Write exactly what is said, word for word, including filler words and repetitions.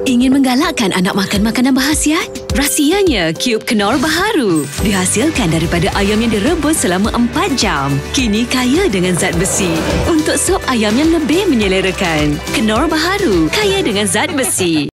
Ingin menggalakkan anak makan makanan berkhasiat? Rahsianya Cube Knorr Baharu. Dihasilkan daripada ayam yang direbus selama empat jam. Kini kaya dengan zat besi. Untuk sup ayam yang lebih menyelerakan. Knorr Baharu, kaya dengan zat besi.